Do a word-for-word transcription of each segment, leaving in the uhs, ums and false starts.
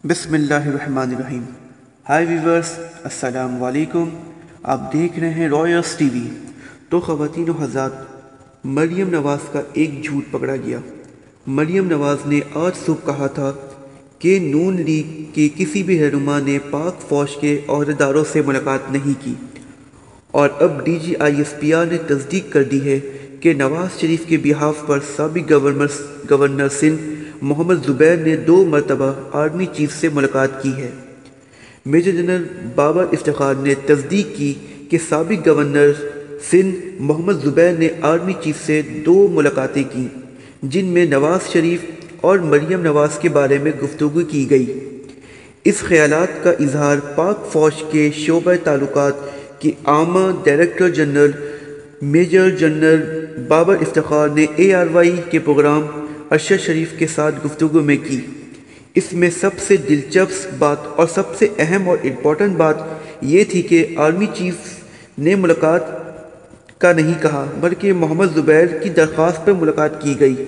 بسم اللہ الرحمن الرحیم۔ ہائی ویورز، السلام علیکم۔ آپ دیکھ رہے ہیں رائرس ٹی وی۔ تو خواتین و حضرات، مریم نواز کا ایک جھوٹ پکڑا گیا۔ مریم نواز نے آج صبح کہا تھا کہ نون لیگ کے کسی بھی رہنما نے پاک فوج کے عہدیداروں سے ملاقات نہیں کی، اور اب D G I S P R نے تصدیق کر دی ہے کہ نواز شریف کے بہاف پر سابق گورنر گورنر سندھ محمد زبیر نے دو مرتبہ آرمی چیف سے ملاقات کی ہے۔ میجر جنرل بابر افتخار نے تصدیق کی کہ سابق گورنر سندھ محمد زبیر نے آرمی چیف سے دو ملاقاتیں کیں، جن میں نواز شریف اور مریم نواز کے بارے میں گفتگو کی گئی۔ اس خیالات کا اظہار پاک فوج کے شعبہ تعلقات کے عامہ director general major general Babar Iftikhar نے اے آر وائی کے پروگرام ارشد شریف کے ساتھ گفتگو میں کی۔ اس میں سب سے دلچسپ بات اور سب سے اہم اور امپورٹنٹ بات یہ تھی کہ آرمی چیف نے ملاقات کا نہیں کہا، بلکہ محمد زبیر کی درخواست پر ملاقات کی گئی۔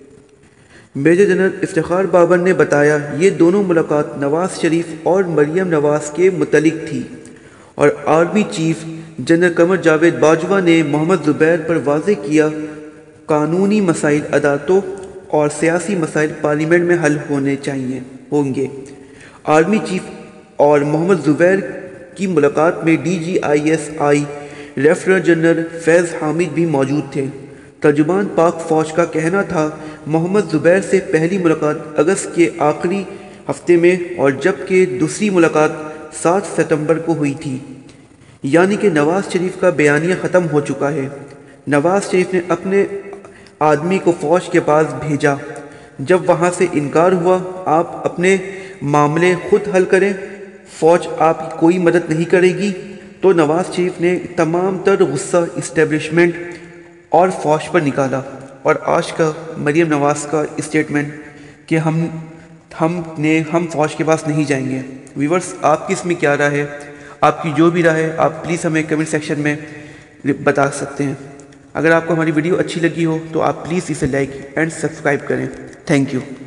میجر جنرل افتخار بابر نے بتایا، یہ دونوں ملاقات نواز شریف اور مریم نواز کے متعلق تھی، اور army chief general Qamar Javed Bajwa نے محمد زبیر پر واضح کیا قانونی مسائل عدالتوں اور سیاسی مسائل پارلیمنٹ میں حل ہونے چاہیے ہوں گے۔ آرمی چیف اور محمد زبیر کی ملاقات میں D G I S I lieutenant general Faiz Hamid بھی موجود تھے۔ ترجمان پاک فوج کا کہنا تھا، محمد زبیر سے پہلی ملاقات اگست کے آخری ہفتے میں اور جبکہ دوسری ملاقات سات ستمبر کو ہوئی تھی، یعنی کہ نواز شریف کا بیانیہ ختم ہو چکا ہے۔ نواز شریف نے اپنے آدمی کو فوج کے پاس بھیجا۔ جب وہاں سے انکار ہوا، آپ اپنے معاملے خود حل کریں، فوج آپ کی کوئی مدد نہیں کرے گی، تو نواز شریف نے تمام تر غصہ اسٹیبلشمنٹ اور فوج پر نکالا۔ اور آج کا مریم نواز کا اسٹیٹمنٹ کہ ہم ہم نے ہم فوج کے پاس نہیں جائیں گے۔ ویورز، آپ کی اس میں کیا رائے ہے؟ آپ کی جو بھی رائے ہے آپ پلیز ہمیں کمنٹ سیکشن میں بتا سکتے ہیں۔ اگر آپ کو ہماری ویڈیو اچھی لگی ہو تو آپ پلیز اسے لائک اینڈ سبسکرائب کریں۔ Thank you.